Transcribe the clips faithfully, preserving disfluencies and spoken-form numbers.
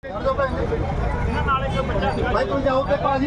भाई तुम जाओ ते पाजी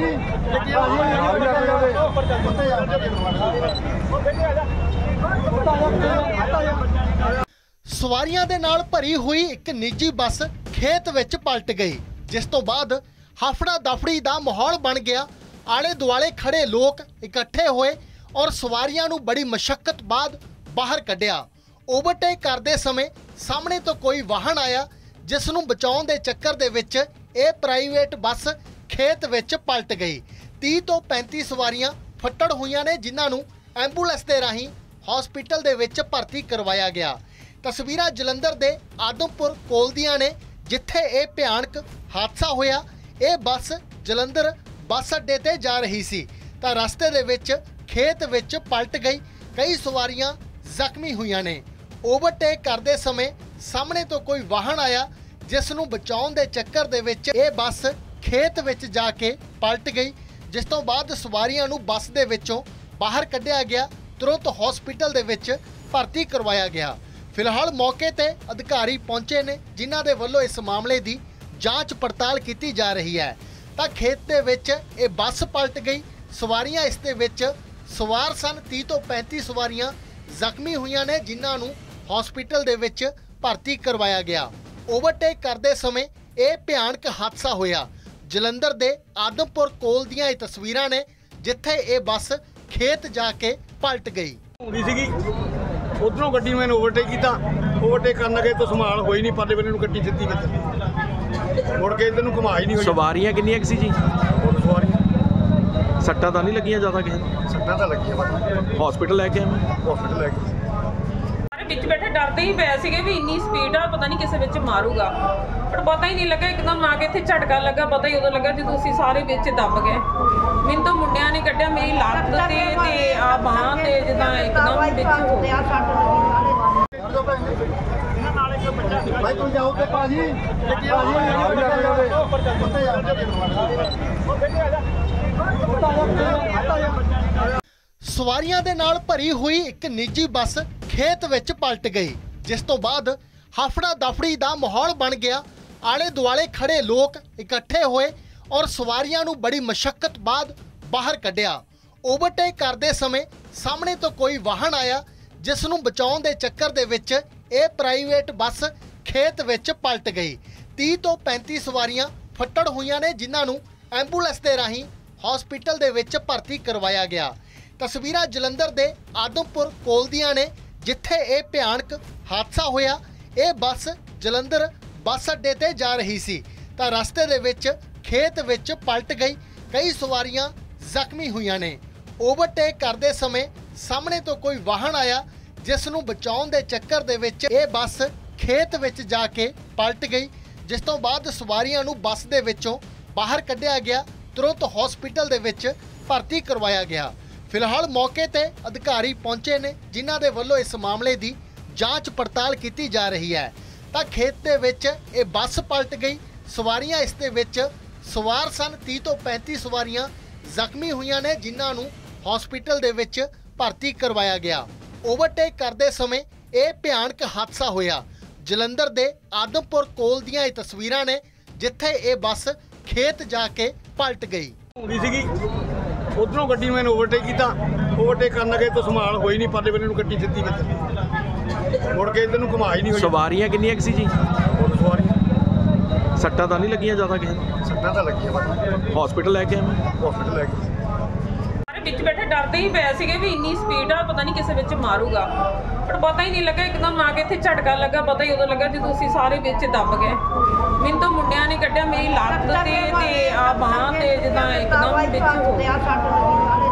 ਸਵਾਰੀਆਂ ਦੇ ਨਾਲ ਭਰੀ ਹੋਈ ਇੱਕ ਨਿੱਜੀ ਬੱਸ ਖੇਤ ਵਿੱਚ ਪਲਟ ਗਈ, ਜਿਸ ਤੋਂ ਬਾਅਦ ਹਫੜਾ ਦਫੜੀ ਦਾ ਮਾਹੌਲ ਬਣ ਗਿਆ। ਆਲੇ ਦੁਆਲੇ ਖੜੇ ਲੋਕ ਇਕੱਠੇ ਹੋਏ ਔਰ ਸਵਾਰੀਆਂ ਨੂੰ ਬੜੀ ਮਸ਼ੱਕਤ ਬਾਅਦ ਬਾਹਰ ਕੱਢਿਆ। ਓਵਰਟੇਕ ਕਰਦੇ ਸਮੇਂ ਸਾਹਮਣੇ ਤੋਂ ਕੋਈ ਵਾਹਨ ਆਇਆ, ਜਿਸ ਨੂੰ ਬਚਾਉਣ ਦੇ ਚੱਕਰ ਦੇ ਵਿੱਚ ਇਹ ਪ੍ਰਾਈਵੇਟ ਬੱਸ ਖੇਤ ਵਿੱਚ ਪਲਟ ਗਈ। तीस ਤੋਂ पैंतीस ਸਵਾਰੀਆਂ ਫੱਟੜ ਹੋਈਆਂ ਨੇ, ਜਿਨ੍ਹਾਂ ਨੂੰ ਐਂਬੂਲੈਂਸ ਦੇ ਰਾਹੀਂ ਹਸਪੀਟਲ ਦੇ ਵਿੱਚ ਭਰਤੀ ਕਰਵਾਇਆ ਗਿਆ। ਤਸਵੀਰਾਂ ਜਲੰਧਰ ਦੇ ਆਦਮਪੁਰ ਕੋਲ ਦੀਆਂ ਨੇ, ਜਿੱਥੇ ਇਹ ਭਿਆਨਕ ਹਾਦਸਾ ਹੋਇਆ। ਇਹ ਬੱਸ ਜਲੰਧਰ ਬੱਸ ਅੱਡੇ ਤੇ ਜਾ ਰਹੀ ਸੀ ਤਾਂ ਰਸਤੇ ਦੇ ਵਿੱਚ ਖੇਤ ਵਿੱਚ ਪਲਟ ਗਈ। ਕਈ ਸਵਾਰੀਆਂ ਜ਼ਖਮੀ ਹੋਈਆਂ ਨੇ। ਓਵਰਟੇਕ ਕਰਦੇ ਸਮੇਂ ਸਾਹਮਣੇ ਤੋਂ ਕੋਈ ਵਾਹਨ ਆਇਆ, ਜਿਸ ਨੂੰ ਬਚਾਉਣ ਦੇ ਚੱਕਰ ਦੇ ਵਿੱਚ ਇਹ ਬੱਸ ਖੇਤ ਵਿੱਚ ਜਾ ਕੇ ਪਲਟ ਗਈ, ਜਿਸ ਤੋਂ ਬਾਅਦ ਸਵਾਰੀਆਂ ਨੂੰ ਬੱਸ ਦੇ ਵਿੱਚੋਂ ਬਾਹਰ ਕੱਢਿਆ ਗਿਆ। ਤੁਰੰਤ ਹਸਪੀਟਲ ਦੇ ਵਿੱਚ ਭਰਤੀ ਕਰਵਾਇਆ ਗਿਆ। ਫਿਲਹਾਲ ਮੌਕੇ ਤੇ ਅਧਿਕਾਰੀ ਪਹੁੰਚੇ ਨੇ, ਜਿਨ੍ਹਾਂ ਦੇ ਵੱਲੋਂ ਇਸ ਮਾਮਲੇ ਦੀ ਜਾਂਚ ਪੜਤਾਲ ਕੀਤੀ ਜਾ ਰਹੀ ਹੈ। ਤਾਂ ਖੇਤ ਦੇ ਵਿੱਚ ਇਹ ਬੱਸ ਪਲਟ ਗਈ। ਸਵਾਰੀਆਂ ਇਸ ਦੇ ਵਿੱਚ ਸਵਾਰ ਸਨ। तीस ਤੋਂ पैंतीस ਸਵਾਰੀਆਂ ਜ਼ਖਮੀ ਹੋਈਆਂ ਨੇ, ਜਿਨ੍ਹਾਂ ਨੂੰ ਹਸਪੀਟਲ ਦੇ ਵਿੱਚ ਭਰਤੀ ਕਰਵਾਇਆ ਗਿਆ। ਓਵਰਟੇਕ ਕਰਦੇ ਸਮੇਂ ਇਹ ਭਿਆਨਕ ਹਾਦਸਾ ਹੋਇਆ। ਜਲੰਧਰ ਦੇ ਆਦਮਪੁਰ ਕੋਲ ਦੀਆਂ ਇਹ ਤਸਵੀਰਾਂ ਨੇ, ਜਿੱਥੇ ਇਹ ਬੱਸ ਖੇਤ ਜਾ ਕੇ ਪਲਟ ਗਈ। ਹੁੰਦੀ ਸੀਗੀ ਉਧਰੋਂ ਗੱਡੀ ਨੂੰ ਮੈਨੂੰ ਓਵਰਟੇਕ ਕੀਤਾ। ਓਵਰਟੇਕ ਕਰਨ ਲੱਗੇ ਤਾਂ ਸੰਭਾਲ ਹੋਈ ਨਹੀਂ, ਪਰਲੇ ਬੰਨੇ ਨੂੰ ਗੱਡੀ ਸਿੱਧੀ ਵਿੱਚ ਮੁੜ ਕੇ ਇੱਧਰ ਨੂੰ ਘੁਮਾ ਹੀ ਨਹੀਂ ਹੋਈ। ਸਵਾਰੀਆਂ ਕਿੰਨੀਆਂ ਕੁ ਸੀ ਜੀ? ਹੋਰ ਸਵਾਰੀਆਂ ਸੱਟਾਂ ਤਾਂ ਨਹੀਂ ਲੱਗੀਆਂ ਜ਼ਿਆਦਾ ਕਿਸੇ ਨੂੰ? ਸੱਟਾਂ ਤਾਂ ਲੱਗੀਆਂ ਬਾਕੀ ਹਸਪੀਟਲ ਲੈ ਕੇ ਆਏ? ਹਸਪੀਟਲ ਲੈ ਕੇ ਵਿੱਚ ਬੈਠੇ ਡਰਦੇ ਹੀ ਪਏ ਸੀਗੇ ਵੀ ਇੰਨੀ ਸਪੀਡ ਆ, ਪਤਾ ਨਹੀਂ ਕਿਸੇ ਵਿੱਚ ਮਾਰੂਗਾ, ਪਰ ਪਤਾ ਹੀ ਨਹੀਂ ਲੱਗਾ। ਇੱਕਦਮ ਆ ਕੇ ਇੱਥੇ ਝਟਕਾ ਲੱਗਾ। ਪਤਾ ਹੀ ਉਦੋਂ ਲੱਗਾ ਜਦੋਂ ਅਸੀਂ ਸਾਰੇ ਵਿੱਚ ਦੱਬ ਗਏ। ਮੈਨੂੰ ਤਾਂ ਮੁੰਡਿਆਂ ਨੇ ਕੱਢਿਆ, ਮੇਰੀ ਲੱਤ ਤੇ ਤੇ ਆ ਬਾਹਾਂ ਤੇ ਜਿੱਦਾਂ ਇੱਕਦਮ ਵਿੱਚ ਹੋ ਗਿਆ। भाई तुम जाओ ते पाजी ਸਵਾਰੀਆਂ ਦੇ ਨਾਲ ਭਰੀ ਹੋਈ ਇੱਕ ਨਿੱਜੀ ਬੱਸ ਖੇਤ ਵਿੱਚ ਪਲਟ ਗਈ, ਜਿਸ ਤੋਂ ਬਾਅਦ ਹਫੜਾ ਦਫੜੀ ਦਾ ਮਾਹੌਲ ਬਣ ਗਿਆ। ਆਲੇ ਦੁਆਲੇ ਖੜੇ ਲੋਕ ਇਕੱਠੇ ਹੋਏ ਔਰ ਸਵਾਰੀਆਂ ਨੂੰ ਬੜੀ ਮਸ਼ੱਕਤ ਬਾਅਦ ਬਾਹਰ ਕੱਢਿਆ। ਓਵਰਟੇਕ ਕਰਦੇ ਸਮੇਂ ਸਾਹਮਣੇ ਤੋਂ ਕੋਈ ਵਾਹਨ ਆਇਆ, ਜਿਸ ਨੂੰ ਬਚਾਉਣ ਦੇ ਚੱਕਰ ਦੇ ਵਿੱਚ ਇਹ ਪ੍ਰਾਈਵੇਟ ਬੱਸ ਖੇਤ ਵਿੱਚ ਪਲਟ ਗਈ। तीस ਤੋਂ पैंतीस ਸਵਾਰੀਆਂ ਫੱਟੜ ਹੋਈਆਂ ਨੇ, ਜਿਨ੍ਹਾਂ ਨੂੰ ਐਂਬੂਲੈਂਸ ਦੇ ਰਾਹੀਂ ਹਸਪੀਟਲ ਦੇ ਵਿੱਚ ਭਰਤੀ ਕਰਵਾਇਆ ਗਿਆ। ਤਸਵੀਰਾਂ ਜਲੰਧਰ ਦੇ ਆਦਮਪੁਰ ਕੋਲ ਦੀਆਂ ਨੇ, ਜਿੱਥੇ ਇਹ ਭਿਆਨਕ ਹਾਦਸਾ ਹੋਇਆ। ਇਹ ਬੱਸ ਜਲੰਧਰ ਬੱਸ ਅੱਡੇ ਤੇ ਜਾ ਰਹੀ ਸੀ ਤਾਂ ਰਸਤੇ ਦੇ ਵਿੱਚ ਖੇਤ ਵਿੱਚ ਪਲਟ ਗਈ। ਕਈ ਸਵਾਰੀਆਂ ਜ਼ਖਮੀ ਹੋਈਆਂ ਨੇ। ਓਵਰਟੇਕ ਕਰਦੇ ਸਮੇਂ ਸਾਹਮਣੇ ਤੋਂ ਕੋਈ ਵਾਹਨ ਆਇਆ, ਜਿਸ ਨੂੰ ਬਚਾਉਣ ਦੇ ਚੱਕਰ ਦੇ ਵਿੱਚ ਇਹ ਬੱਸ ਖੇਤ ਵਿੱਚ ਜਾ ਕੇ ਪਲਟ ਗਈ, ਜਿਸ ਤੋਂ ਬਾਅਦ ਸਵਾਰੀਆਂ ਨੂੰ ਬੱਸ ਦੇ ਵਿੱਚੋਂ ਬਾਹਰ ਕੱਢਿਆ ਗਿਆ। ਤੁਰੰਤ ਹਸਪੀਟਲ ਦੇ ਵਿੱਚ ਭਰਤੀ ਕਰਵਾਇਆ ਗਿਆ। ਫਿਲਹਾਲ ਮੌਕੇ ਤੇ ਅਧਿਕਾਰੀ ਪਹੁੰਚੇ ਨੇ, ਜਿਨ੍ਹਾਂ ਦੇ ਵੱਲੋਂ ਇਸ ਮਾਮਲੇ ਦੀ ਜਾਂਚ ਪੜਤਾਲ ਕੀਤੀ ਜਾ ਰਹੀ ਹੈ। ਤਾਂ ਖੇਤ ਦੇ ਵਿੱਚ ਇਹ ਬੱਸ ਪਲਟ ਗਈ। ਸਵਾਰੀਆਂ ਇਸ ਦੇ ਵਿੱਚ ਸਵਾਰ ਸਨ। तीस ਤੋਂ पैंतीस ਸਵਾਰੀਆਂ ਜ਼ਖਮੀ ਹੋਈਆਂ ਨੇ, ਜਿਨ੍ਹਾਂ ਨੂੰ ਹਸਪੀਟਲ ਦੇ ਵਿੱਚ ਭਰਤੀ ਕਰਵਾਇਆ ਗਿਆ। ਓਵਰਟੇਕ ਕਰਦੇ ਸਮੇਂ ਇਹ ਭਿਆਨਕ ਹਾਦਸਾ ਹੋਇਆ। ਜਲੰਧਰ ਦੇ ਆਦਮਪੁਰ ਕੋਲ ਦੀਆਂ ਇਹ ਤਸਵੀਰਾਂ ਨੇ, ਜਿੱਥੇ ਇਹ ਬੱਸ ਖੇਤ ਜਾ ਕੇ ਪਲਟ ਗਈ। ਹੁੰਦੀ ਸੀਗੀ ਉਧਰੋਂ ਗੱਡੀ ਨੂੰ ਮੈਨੂੰ ਓਵਰਟੇਕ ਕੀਤਾ। ਓਵਰਟੇਕ ਕਰਨ ਲੱਗੇ ਤਾਂ ਸੰਭਾਲ ਹੋਈ ਨਹੀਂ, ਪਰਲੇ ਬੰਨੇ ਨੂੰ ਗੱਡੀ ਸਿੱਧੀ ਵਿੱਚ ਮੁੜ ਕੇ ਇੱਧਰ ਨੂੰ ਘੁਮਾ ਹੀ ਨਹੀਂ ਹੋਈ। ਸਵਾਰੀਆਂ ਕਿੰਨੀਆਂ ਕੁ ਸੀ ਜੀ? ਹੋਰ ਸਵਾਰੀਆਂ ਸੱਟਾਂ ਤਾਂ ਨਹੀਂ ਲੱਗੀਆਂ ਜ਼ਿਆਦਾ ਕਿਸੇ ਨੂੰ? ਸੱਟਾਂ ਤਾਂ ਲੱਗੀਆਂ ਬਾਕੀ ਹਸਪੀਟਲ ਲੈ ਕੇ ਆਏ? ਹਸਪੀਟਲ ਲੈ ਕੇ ਵਿੱਚ ਬੈਠੇ ਡਰਦੇ ਹੀ ਪਏ ਸੀਗੇ ਵੀ ਇੰਨੀ ਸਪੀਡ ਆ, ਪਤਾ ਨਹੀਂ ਕਿਸੇ ਵਿੱਚ ਮਾਰੂਗਾ, ਪਰ ਪਤਾ ਹੀ ਨਹੀਂ ਲੱਗਾ। ਇੱਕਦਮ ਆ ਕੇ ਇੱਥੇ ਝਟਕਾ ਲੱਗਾ। ਪਤਾ ਹੀ ਉਦੋਂ ਲੱਗਾ ਜਦੋਂ ਅਸੀਂ ਸਾਰੇ ਵਿੱਚ ਦੱਬ ਗਏ। ਮੈਨੂੰ ਤਾਂ ਮੁੰਡਿਆਂ ਨੇ ਕੱਢਿਆ, ਮੇਰੀ ਲੱਤ ਤੇ ਤੇ ਆ ਬਾਹਾਂ ਤੇ ਜਿੱਦਾਂ ਇੱਕਦਮ ਵਿੱਚ ਹੋ ਗਿਆ।